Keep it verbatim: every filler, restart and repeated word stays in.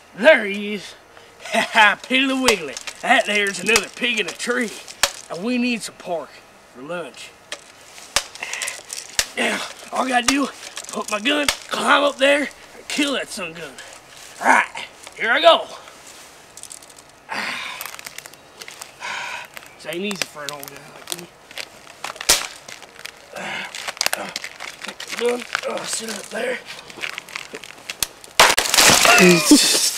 There he is. Ha ha, Piddly Wiggly. That there's another pig in a tree. And we need some pork for lunch. Now, all I gotta do, put my gun, climb up there, and kill that son gun. Alright, here I go. This ain't easy for an old guy like me. Take the gun, oh, sit up there.